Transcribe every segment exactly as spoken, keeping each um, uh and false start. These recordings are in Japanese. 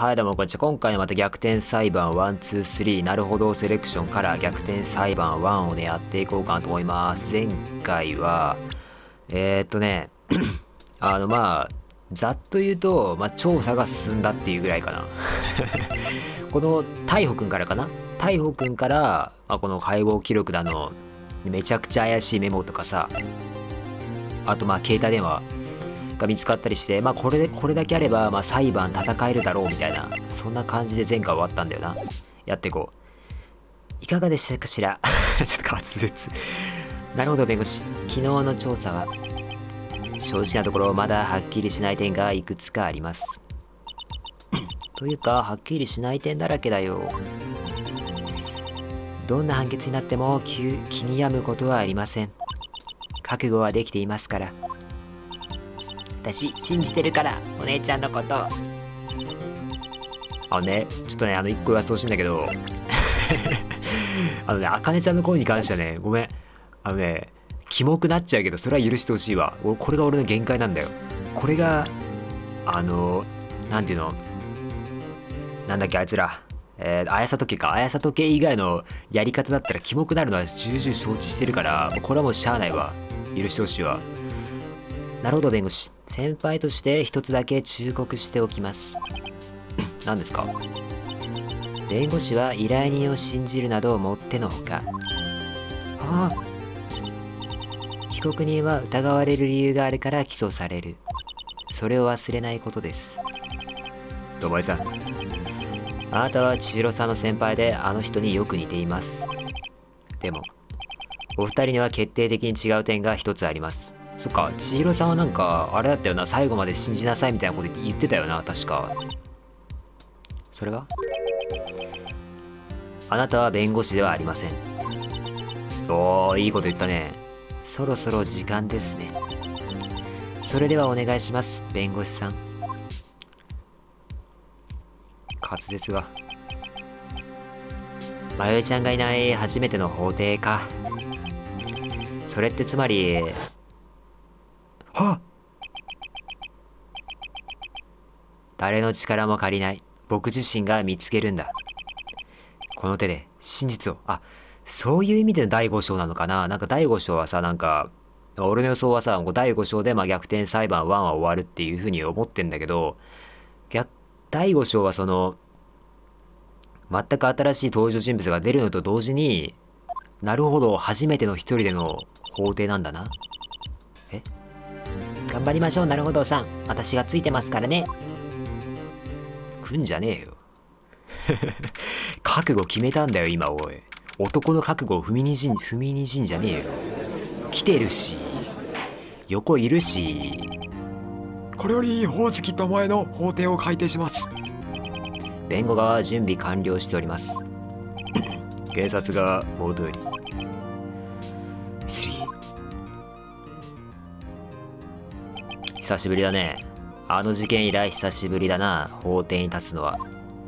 はい、どうもこんにちは。今回のまた逆転裁判いち、に、さん、なるほどセレクションから逆転裁判いちをね、やっていこうかなと思います。前回は、えー、っとね、あのまあ、ざっと言うと、まあ、調査が進んだっていうぐらいかな。この逮捕くんからかな逮捕くんから、まあ、この解剖記録だの、めちゃくちゃ怪しいメモとかさ、あとまあ携帯電話が見つかったりして、まあこれで、これだけあれば、まあ裁判戦えるだろうみたいな、そんな感じで前回終わったんだよな。やっていこう。いかがでしたかしらちょっと滑舌。なるほど、弁護士。昨日の調査は、正直なところまだはっきりしない点がいくつかあります。というか、はっきりしない点だらけだよ。どんな判決になっても気に病むことはありません。覚悟はできていますから。私、信じてるから、お姉ちゃんのこと。あのね、ちょっとね、あの、一個言わせてほしいんだけど、あのね、あかねちゃんの声に関してはね、ごめん。あのね、キモくなっちゃうけど、それは許してほしいわ。これが俺の限界なんだよ。これが、あの、なんていうの、なんだっけ、あいつら。えー、綾里家か。綾里家以外のやり方だったらキモくなるのは重々承知してるから、もうこれはもうしゃあないわ。許してほしいわ。なるほど、弁護士。先輩として一つだけ忠告しておきます。何ですか？弁護士は依頼人を信じるなどもってのほか。ああ。被告人は疑われる理由があるから起訴される。それを忘れないことです。お前さん。あなたは千尋さんの先輩であの人によく似ています。でも、お二人には決定的に違う点が一つあります。そっか、千尋さんはなんか、あれだったよな、最後まで信じなさいみたいなこと言ってたよな、確か。それが？あなたは弁護士ではありません。おー、いいこと言ったね。そろそろ時間ですね。それではお願いします、弁護士さん。滑舌が。まゆえちゃんがいない初めての法廷か。それってつまり、はっ！誰の力も借りない。僕自身が見つけるんだ。この手で真実を。あ、そういう意味でのだいご章なのかな。なんかだいご章はさ、なんか、俺の予想はさ、だいご章でまあ逆転裁判いちは終わるっていう風に思ってんだけど、逆、だいご章はその、全く新しい登場人物が出るのと同時に、なるほど、初めての一人での法廷なんだな。え？頑張りましょう、なるほどさん。私がついてますからね。来んじゃねえよ。覚悟決めたんだよ、今、おい。男の覚悟を踏みにじん、踏みにじんじゃねえよ。来てるし、横いるし。 これより、ほおずき巴の法廷を開廷します。 弁護側は準備完了しております。検察側、元より。久しぶりだね。あの事件以来久しぶりだな、法廷に立つのは。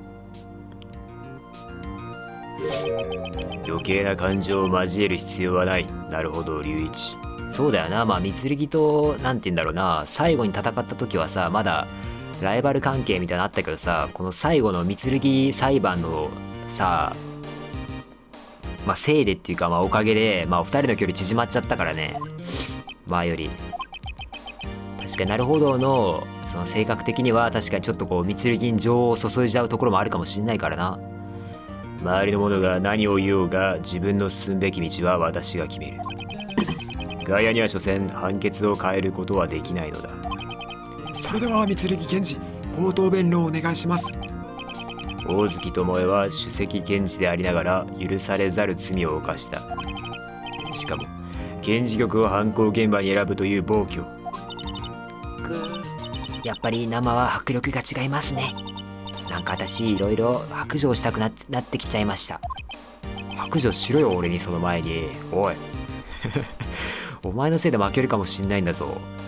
余計な感情を交える必要はない。なるほど、隆一。そうだよな、まあ、三剣と、なんて言うんだろうな、最後に戦った時はさ、まだ、ライバル関係みたいなのあったけどさ、この最後の三剣裁判のさ、まあ、せいでっていうか、まあ、おかげで、まあ、二人の距離縮まっちゃったからね。前より。確かになるほどの、その性格的には、確かにちょっとこう、三剣に情を注いじゃうところもあるかもしんないからな。周りの者が何を言おうが、自分の進むべき道は私が決める。ガイアには所詮、判決を変えることはできないのだ。 それでは三剣検事、口頭弁論をお願いします。 大月巴は首席検事でありながら許されざる罪を犯した。しかも検事局を犯行現場に選ぶという暴挙。くやっぱり生は迫力が違いますね。なんか私いろいろ白状したくなってなってきちゃいました。白状しろよ、俺に。その前に。おいお前のせいで負けるかもしんないんだぞ。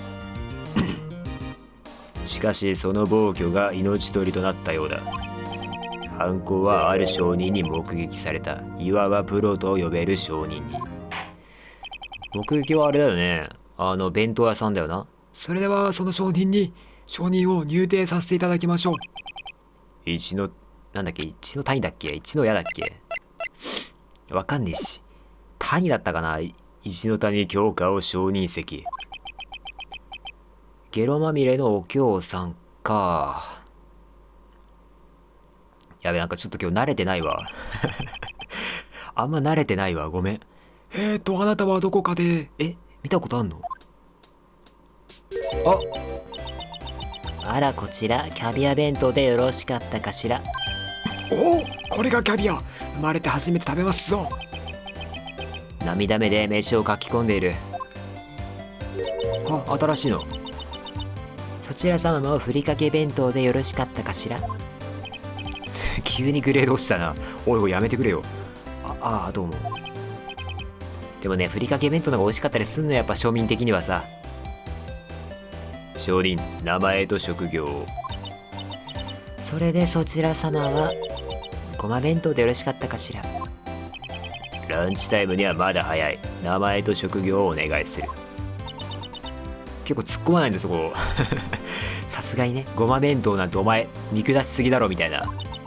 しかしその暴挙が命取りとなったようだ。犯行はある証人に目撃された。いわばプロと呼べる証人に。目撃はあれだよね。あの弁当屋さんだよな。 それではその証人に証人を入廷させていただきましょう。 一の、なんだっけ、一の谷だっけ、一の矢だっけ。わかんねえし。谷だったかな。一の谷強化を承認席。ゲロまみれのお京さんか。やべ、なんかちょっと今日慣れてないわ。あんま慣れてないわ。ごめん。 えーと、あなたはどこかで、 え、見たことあんの？あ、 あら、こちらキャビア弁当でよろしかったかしら。 おお、これがキャビア。生まれて初めて食べますぞ。 涙目で飯を書き込んでいる。あ、新しいの。 そちら様もふりかけ弁当でよろしかったかしら。 急にグレード落ちたな。おいおい、やめてくれよ。ああ、どうも。でもね、ふりかけ弁当の方が美味しかったりすんの、やっぱ庶民的にはさ。証人、名前と職業を。 それでそちら様はごま弁当でよろしかったかしら。 ランチタイムにはまだ早い。名前と職業をお願いする。結構突っ込まないんです、そこ。さすがにね、ごま弁当なんてお前見下しすぎだろみたいな。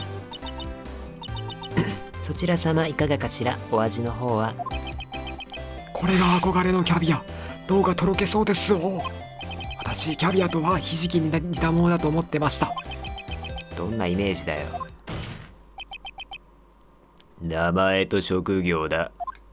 そちら様いかがかしら。お味の方は。 これが憧れのキャビア。どうかとろけそうですぞ。私キャビアとはひじきに似たものだと思ってました。 どんなイメージだよ。名前と職業だ。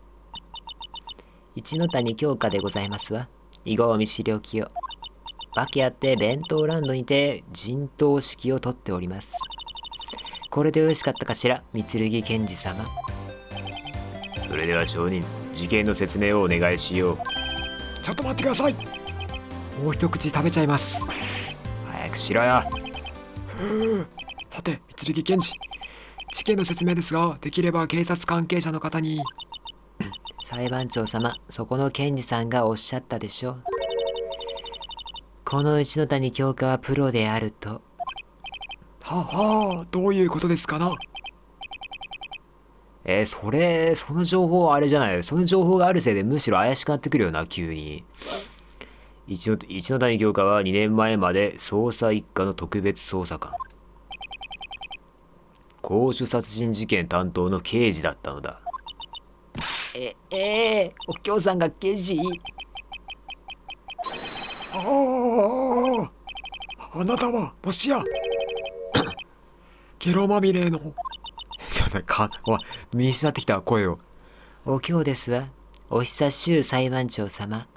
一の谷京香でございますわ。以後お見知りおきを。訳あって弁当ランドにて陣頭指揮を取っております。これでよろしかったかしら、三剣賢治様。 それでは証人、事件の説明をお願いしよう。 ちょっと待ってください。もう一口食べちゃいます。 早くしろよ。 ふう。さて、三剣賢治。事件の説明ですが、できれば警察関係者の方に。 裁判長様、そこの検事さんがおっしゃったでしょう。この一の谷京香はプロであると。 ははあ、どういうことですかな。 えー、それ、その情報あれじゃない。その情報があるせいでむしろ怪しくなってくるよな、急に。一の一の谷京香はにねんまえまで捜査一課の特別捜査官。公主殺人事件担当の刑事だったのだ。 え、えー、お京さんが刑事？ ああ、あなたはもしやゲロまみれの。 ちょっとか、おい、見失ってきた声を。 お京ですわ。お久しゅう裁判長様。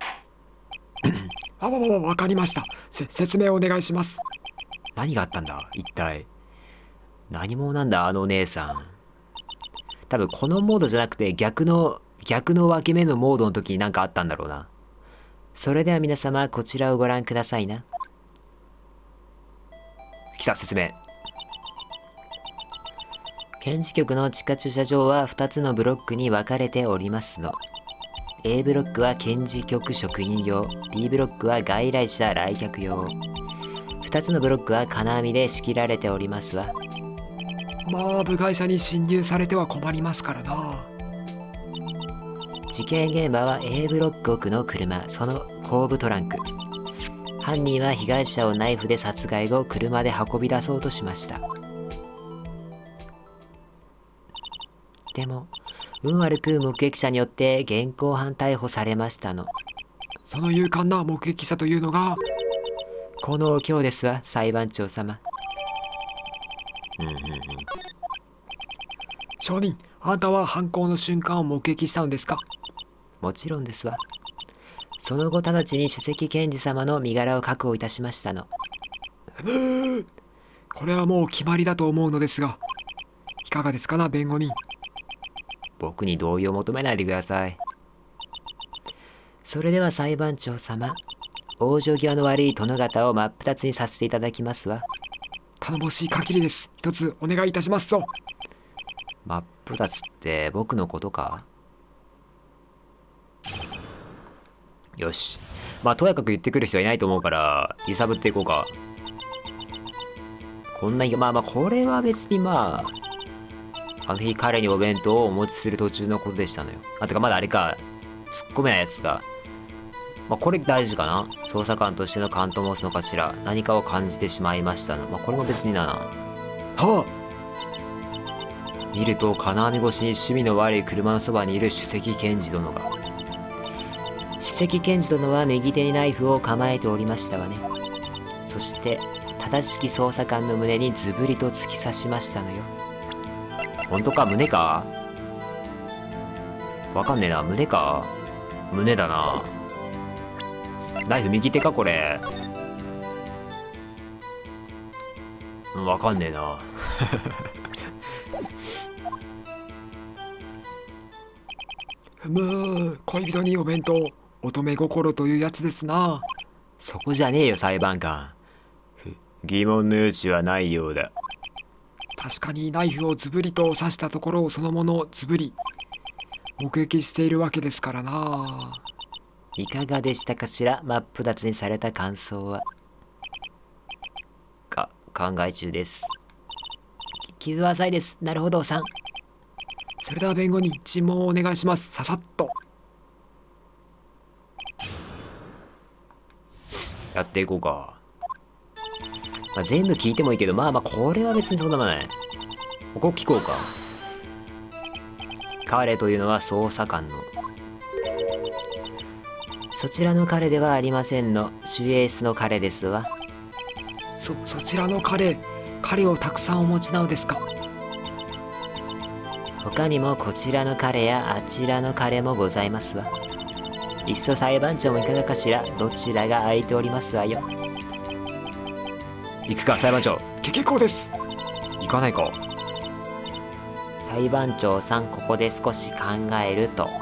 あわわわ、わかりました。せ説明お願いします。 何があったんだ一体。何者なんだあのお姉さん。多分このモードじゃなくて逆の逆の分け目のモードの時に何かあったんだろうな。 それでは皆様こちらをご覧くださいな。 来た説明。 検事局の地下駐車場はふたつのブロックに分かれておりますの。A ブロックは検事局職員用、B ブロックは外来者来客用。ふたつのブロックは金網で仕切られておりますわ。 まあ部外者に侵入されては困りますからな。 事件現場は A ブロック奥の車、その後部トランク。犯人は被害者をナイフで殺害後、車で運び出そうとしました。でも運悪く目撃者によって現行犯逮捕されましたの。 その勇敢な目撃者というのがこのお京ですわ、裁判長様。 うんうんうん。 証人、あなたは犯行の瞬間を目撃したのですか。 もちろんですわ。その後直ちに首席検事様の身柄を確保いたしましたの。 これはもう決まりだと思うのですが、いかがですかな、弁護人。 僕に同意を求めないでください。 それでは裁判長様、往生際の悪い殿方を真っ二つにさせていただきますわ。 頼もしい限りです。一つお願いいたしますぞ。 真っ二つって僕のことか。よし。まあとやかく言ってくる人はいないと思うから揺さぶっていこうか。こんなまあまあこれは別にまああの日彼にお弁当をお持ちする途中のことでしたのよ。あてかまだあれか突っ込めないやつが。まあこれ大事かな。捜査官としての勘と申すのかしら。何かを感じてしまいましたの。まあこれも別にな。 は見ると金網越しに趣味の悪い車のそばにいる首席検事殿が。首席検事殿は右手にナイフを構えておりましたわね。そして正しき捜査官の胸にズブリと突き刺しましたのよ。 本当か？胸か？わかんねえな。胸か？胸だな。ナイフ右手かこれ。うんわかんねえな。 ふむ、恋人にお弁当、乙女心というやつですな。 そこじゃねえよ裁判官。ふ疑問の余地はないようだ。 確かにナイフをズブリと刺したところをそのものをズブリ目撃しているわけですからな。 いかがでしたかしら、真っ二つにされた感想は。か考え中です。き傷は浅いです。なるほどさん。 それでは弁護人、尋問をお願いします。ささっと。 やっていこうか。 まあ、全部聞いてもいいけど、まあまあこれは別にそんなもんない。 ここ聞こうか。 彼というのは捜査官の。そちらの彼ではありませんの。シュエースの彼ですわ。 そ、そちらの彼、彼をたくさんお持ちなのですか？ 他にもこちらの彼やあちらの彼もございますわ。いっそ裁判長もいかがかしら。どちらが空いておりますわよ。 行くか裁判長。 け結構です。 行かないか。 裁判長さん、ここで少し考えると。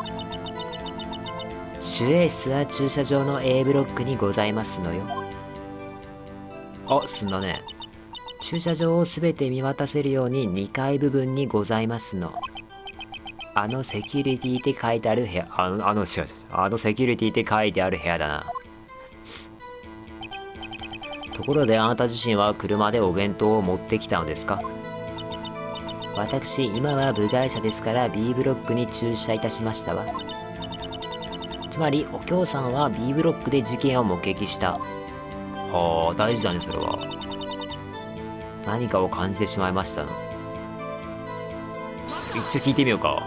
守衛室は駐車場の A ブロックにございますのよ。 あ、進んだね。 駐車場をすべて見渡せるようににかい部分にございますの。あのセキュリティって書いてある部屋。 あの、あの、違う違う。あのセキュリティって書いてある部屋だな。 ところであなた自身は車でお弁当を持ってきたのですか？私、今は部外者ですから B ブロックに駐車いたしましたわ。つまり、お京さんは B ブロックで事件を目撃した。 はあ、大事だね、それは。 何かを感じてしまいましたの。 一応聞いてみようか。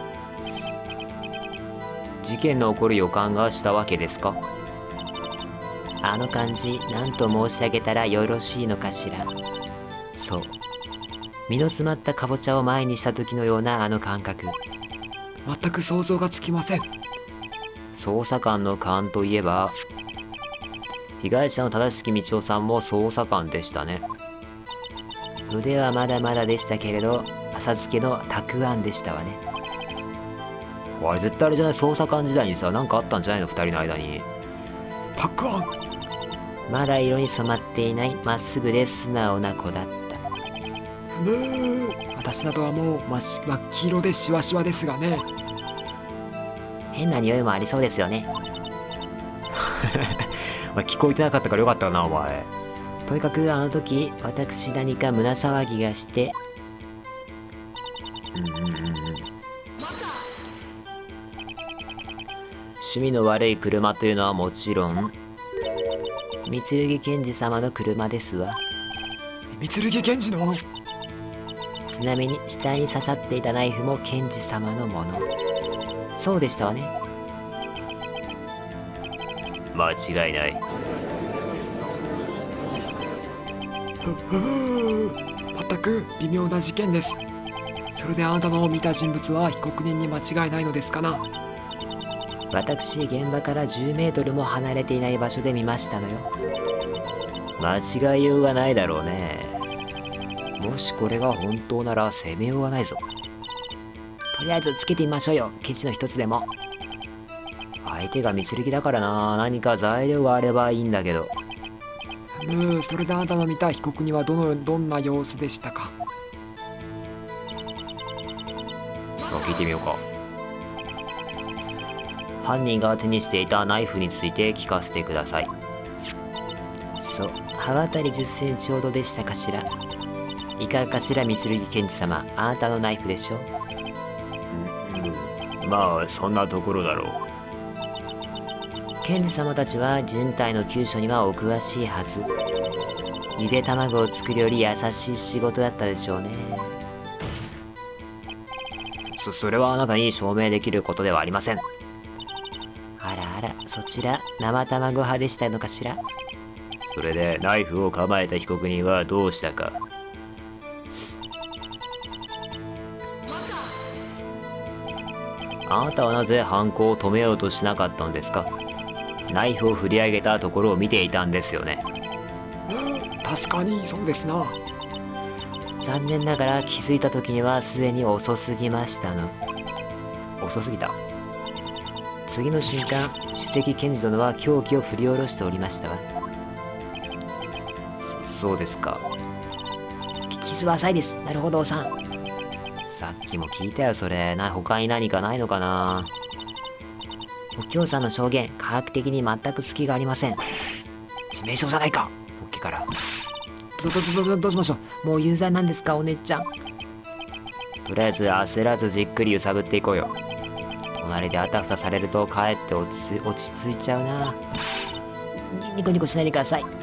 事件の起こる予感がしたわけですか？あの感じ、何と申し上げたらよろしいのかしら。そう。身の詰まったかぼちゃを前にした時のようなあの感覚。 全く想像がつきません。 捜査官の勘といえば、被害者の正しき道夫さんも捜査官でしたね。腕はまだまだでしたけれど、浅漬けのたくあんでしたわね。 あれ絶対あれじゃない？捜査官時代にさ、なんかあったんじゃないの？二人の間に。 たくあん。 まだ色に染まっていないまっすぐで素直な子だった。 むー、私などはもう真っし真っ黄色でシワシワですがね。 変な匂いもありそうですよね。 お前聞こえてなかったからよかったな、お前。 とにかくあの時、私何か胸騒ぎがして、 うんうんうんうん。 趣味の悪い車というのはもちろん、三剣検事様の車ですわ。 三剣検事の。 ちなみに死体に刺さっていたナイフも検事様のもの。そうでしたわね。 間違いない。 ふふー、全く微妙な事件です。それであなたの見た人物は被告人に間違いないのですかな？ 私、現場からじゅうメートルも離れていない場所で見ましたのよ。 間違いようがないだろうね。 もしこれが本当なら責めようがないぞ。とりあえずつけてみましょうよ、ケチの一つでも。相手が三剣だからな。何か材料があればいいんだけど。 うー、それであなたの見た被告人はどのどんな様子でしたか？ 聞いてみようか。 犯人が手にしていたナイフについて聞かせてください。そう、刃渡りじゅっセンチほどでしたかしら。いかがかしら、三剣検事様。あなたのナイフでしょう。 うん、まあそんなところだろう。 検事様たちは人体の急所にはお詳しいはず。 ゆで卵を作るより優しい仕事だったでしょうね。 そそれはあなたに証明できることではありません。 あらあら、そちら生卵派でしたのかしら。 それでナイフを構えた被告人はどうしたか。あなたはなぜ犯行を止めようとしなかったのですか。ナイフを振り上げたところを見ていたんですよね。 うん確かにそうですな。 残念ながら気づいた時にはすでに遅すぎましたの。 遅すぎた。 次の瞬間、首席検事殿は凶器を振り下ろしておりましたわ。 そそうですか。 傷は浅いです。なるほどさん。さっきも聞いたよそれ。な他に何かないのかな。お京さんの証言、科学的に全く隙がありません。 致命傷じゃないか。ポッケからどどどどどうしましょう。もう有罪なんですかお姉ちゃん。 とりあえず焦らずじっくり揺さぶっていこうよ。 隣であたふたされるとかえって落ち落ち着いちゃうな。ニニコニコしないでください。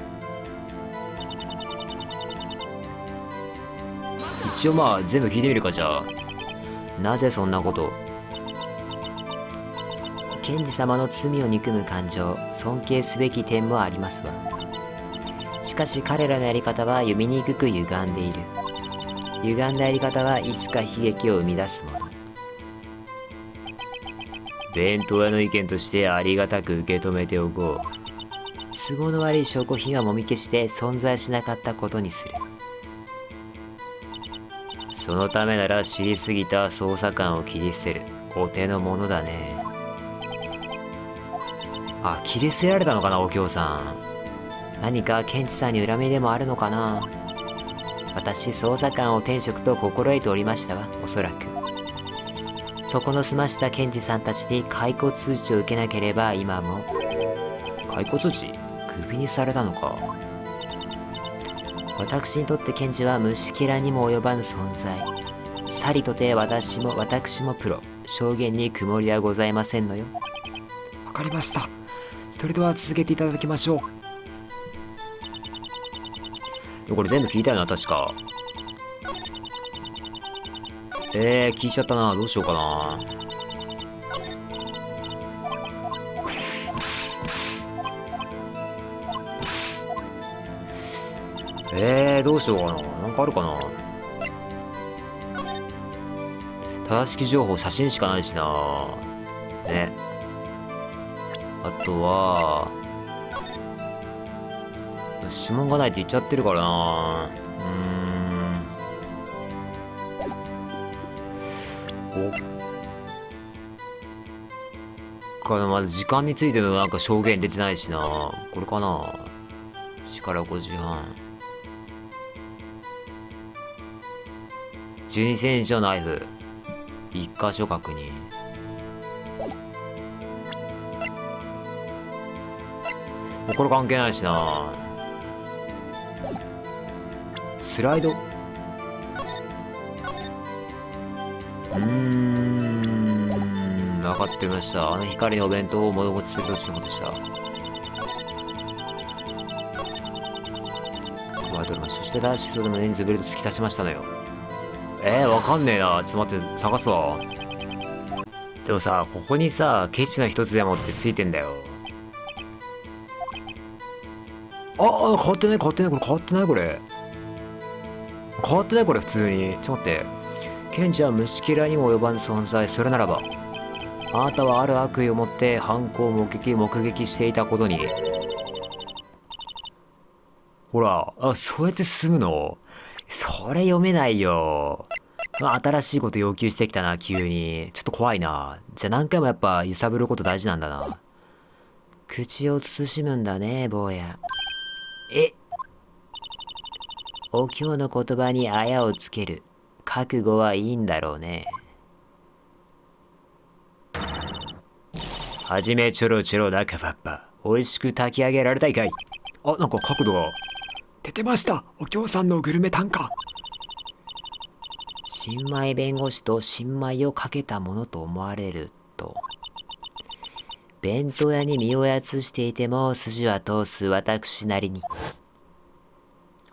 一応まあ全部聞いてみるか。じゃあなぜそんなことを。 検事様の罪を憎む感情、尊敬すべき点もありますわ。しかし彼らのやり方は読みにくく歪んでいる。歪んだやり方はいつか悲劇を生み出すもの。 弁当屋の意見としてありがたく受け止めておこう。 都合の悪い証拠品はもみ消して存在しなかったことにする。 そのためなら知りすぎた捜査官を切り捨てる。お手の物だね。あ、切り捨てられたのかなお京さん。 何か検事さんに恨みでもあるのかな。私捜査官を転職と心得ておりましたわ。おそらくそこの済ました検事さんたちに解雇通知を受けなければ今も。 解雇通知？クビにされたのか。 私にとって検事は虫けらにも及ばぬ存在。さりとて私も私もプロ。証言に曇りはございませんのよ。 わかりました。それでは続けていただきましょう。 でもこれ全部聞いたよな確か。えー、聞いちゃったな。どうしようかな。えー、どうしようかな。なんかあるかな。正しき情報、写真しかないしな。ね。あとは、指紋がないって言っちゃってるからな。うーん。おかまだ時間についてのなんか証言出てないしな。これかな。よじからごじはん。じゅうにセンチのナイフ。一箇所確認。もうこれ関係ないしな。スライド。うーん、分かってました。あの光のお弁当を物持ちするということでした。まあ、どれもそしてダッシュとでもレンズベルト突き出しましたのよ。えー、わかんねえな。ちょっと待って、探すわ。でもさ、ここにさ、ケチの一つでもってついてんだよ。ああ、変わってない、変わってない、これ変わってない、これ。変わってない、これ、普通に。ちょっと待って。検事は虫嫌いにも及ばぬ存在。それならば、あなたはある悪意を持って犯行を目撃、目撃していたことに。ほら、あ、そうやって進むの？それ読めないよ。新しいこと要求してきたな、急に。ちょっと怖いな。じゃあ何回もやっぱ揺さぶること大事なんだな。 口を慎むんだね、坊や。 え？ お経の言葉にあやをつける。覚悟はいいんだろうね。 はじめちょろちょろだかパッパ。美味しく炊き上げられたいかい。あ、なんか角度が。 出てました。お京さんのグルメ短歌。 新米弁護士と新米をかけたものと思われると。弁当屋に身をやつしていても筋は通す私なりに。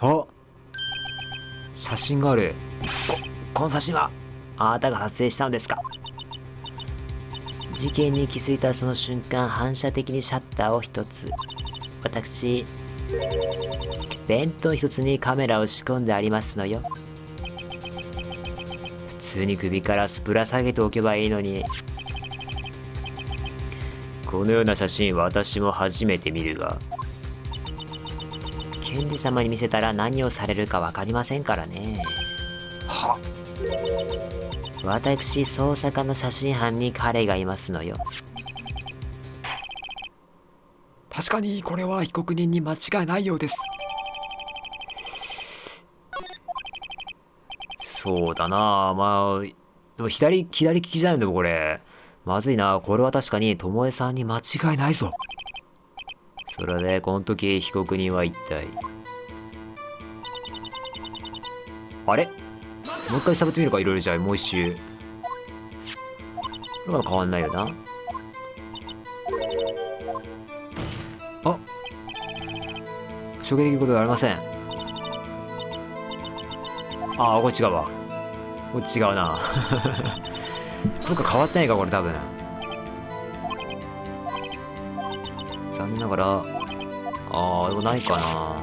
写真がある。 ここの写真はあなたが撮影したのですか？事件に気づいたその瞬間、反射的にシャッターを一つ。私、弁当一つにカメラを仕込んでありますのよ。普通に首からぶら下げておけばいいのに。 このような写真私も初めて見るが、 検事様に見せたら何をされるか分かりませんからね。 は、 私、捜査課の写真班に彼がいますのよ。 確かにこれは被告人に間違いないようです。 そうだな。まあでも左左利きじゃないんだよこれ。まずいな。これは確かに巴さんに間違いないぞ。それでこの時被告人は一体、あれ、もう一回探ってみるか。いろいろ。じゃあもう一周。これは変わんないよな。あ、衝撃的ことはありません。ああ、これ違うわ。これ違うな。どっか変わってないかこれ多分。残念ながら、ああ、でもないかな。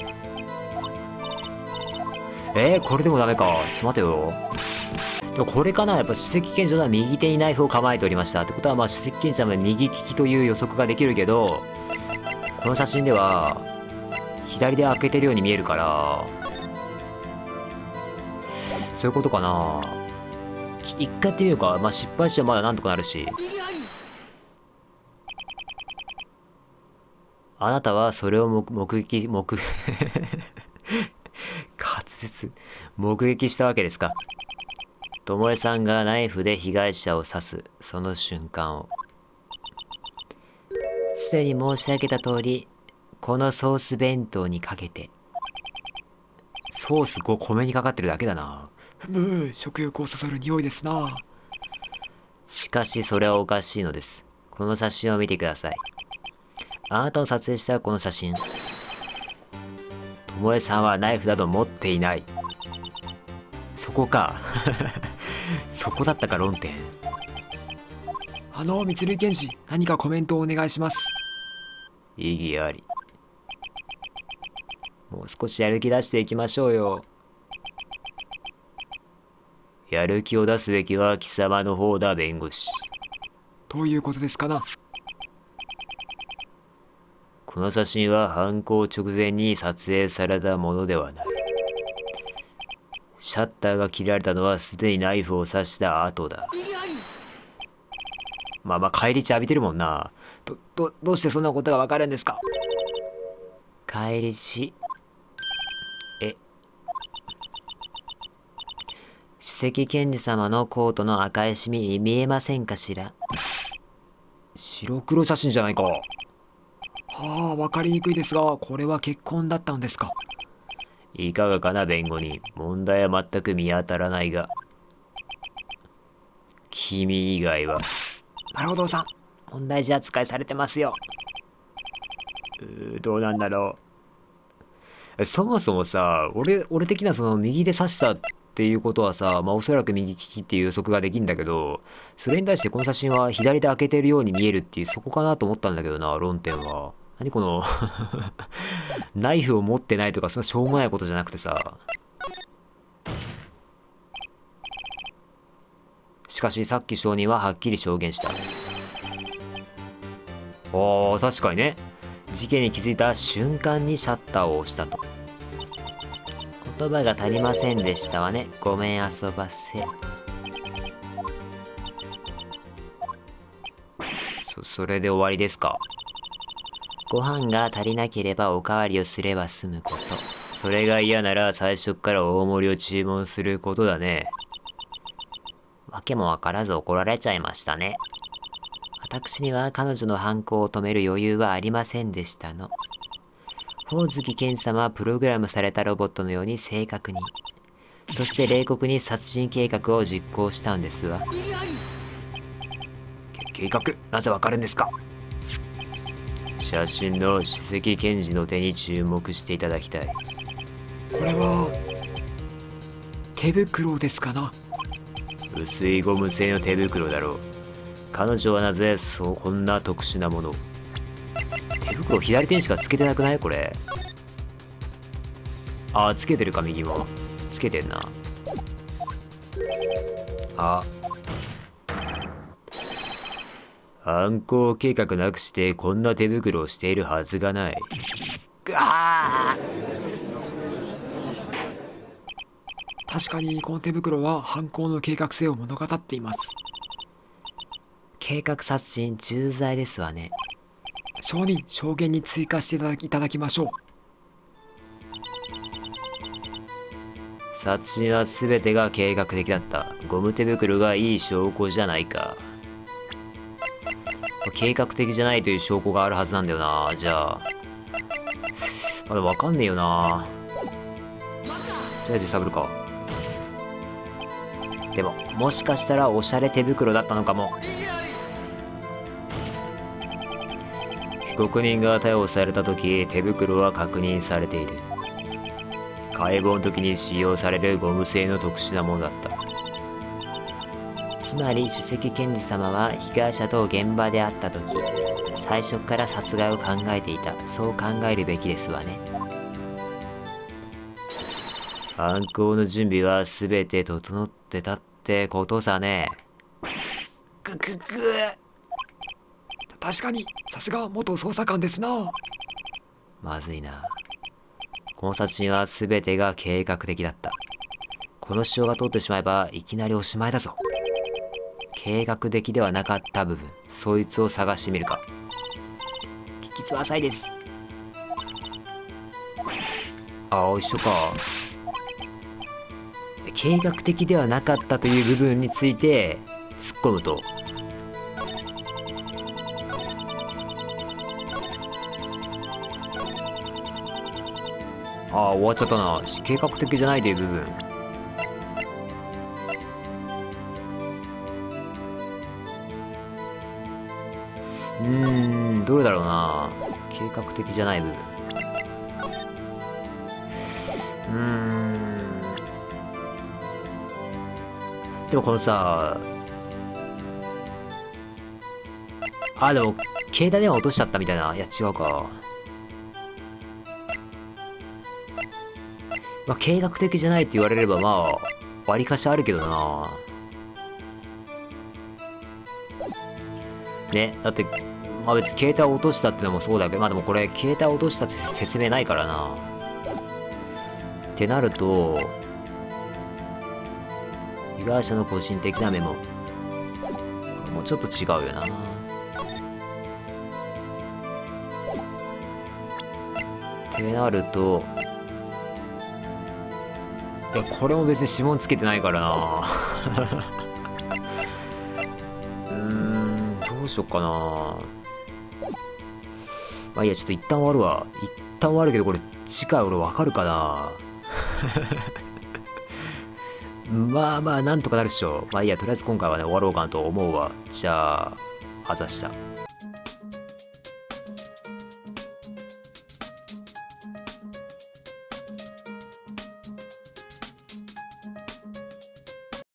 えー、これでもダメか。ちょっと待てよ。でもこれかな。やっぱ首席賢者は右手にナイフを構えておりました。ってことは、まあ首席賢者は右利きという予測ができるけど、この写真では左で開けてるように見えるから、そういうことかな。一回やってみようか。まあ失敗してもまだなんとかなるし。あなたはそれを目目撃目滑舌目撃したわけですか。巴さんがナイフで被害者を刺すその瞬間を。すでに申し上げた通り、このソース弁当にかけて。ソースご米にかかってるだけだな。 むー、食欲をそそる匂いですな。 しかしそれはおかしいのです。この写真を見てください。あなたの撮影したこの写真、巴さんはナイフなど持っていない。そこか。そこだったか論点。 あの、三類検事、何かコメントをお願いします。 意義あり。もう少しやる気出していきましょうよ。やる気を出すべきは貴様の方だ、弁護士。 どういうことですかな。 この写真は犯行直前に撮影されたものではない。シャッターが切られたのはすでにナイフを刺した後だ。まあまあ返り血浴びてるもんな。 ど、ど、どうしてそんなことがわかるんですか。 返り血。え。首席検事様のコートの赤いシミ見えませんかしら。 白黒写真じゃないか。 はあ、わかりにくいですが、これは結婚だったのですか。 いかがかな、弁護人。問題は全く見当たらないが。君以外は。 なるほどさん、 問題児扱いされてますよ。 うーどうなんだろう。そもそもさ、俺、俺的なその右で刺したっていうことはさ、まあおそらく右利きっていう予測ができるんだけど、それに対してこの写真は左で開けてるように見えるっていう、そこかなと思ったんだけどな、論点は。何このナイフを持ってないとかそんなしょうもないことじゃなくてさ。しかしさっき証人ははっきり証言した。ああ、確かにね。事件に気づいた瞬間にシャッターを押したと。 言葉が足りませんでしたわね。ごめん遊ばせ。 そ、それで終わりですか。 ご飯が足りなければおかわりをすれば済むこと。 それが嫌なら最初から大盛りを注文することだね。 わけもわからず怒られちゃいましたね。私には彼女の犯行を止める余裕はありませんでしたの。宝月健様はプログラムされたロボットのように正確に、そして冷酷に殺人計画を実行したんですわ。 計画、なぜわかるんですか。写真の首席検事の手に注目していただきたい。 これは手袋ですかな。 薄いゴム製の手袋だろう。彼女はなぜそうこんな特殊なものを。手袋左手にしかつけてなくないこれ。あーつけてるか。右もつけてんな。あ犯行計画なくしてこんな手袋をしているはずがない。ぐわ確かにこの手袋は犯行の計画性を物語っています。 計画殺人重罪ですわね。 証人、証言に追加していただきいただきましょう。 殺人は全てが計画的だった。ゴム手袋がいい証拠じゃないか。計画的じゃないという証拠があるはずなんだよな。じゃあまだわかんねえよな。とりあえずサブるか。でももしかしたらおしゃれ手袋だったのかも。被告人が逮捕された時、手袋は確認されている。解剖の時に使用されるゴム製の特殊なものだった。 つまり首席検事様は被害者と現場で会った時、最初から殺害を考えていた。そう考えるべきですわね。 犯行の準備は全て整ってたってことさね。 ぐぐぐ確かにさすが元捜査官ですな。 まずいな。この殺人は全てが計画的だった。この主張が通ってしまえばいきなりおしまいだぞ。計画的ではなかった部分、そいつを探してみるか。 期日は浅いです。 ああ一緒か。計画的ではなかったという部分について突っ込むと、ああ終わっちゃったな。計画的じゃないという部分。うーんどれだろうな。計画的じゃない部分。うーんでもこのさあでも携帯電話落としちゃったみたいな。いや違うか。まあ計画的じゃないって言われればまあ割りかしあるけどな。ねだってまあ別に携帯を落としたってのもそうだけど、まあでもこれ携帯を落としたって説明ないからな。ってなると被害者の個人的なメモもうちょっと違うよな。ってなるといやこれも別に指紋つけてないからなうーんどうしよっかな。まあいいやちょっと一旦終わるわ。一旦終わるけどこれ次回俺わかるかなまあまあなんとかなるっしょ。まあいいやとりあえず今回はね終わろうかなと思うわ。じゃああざした。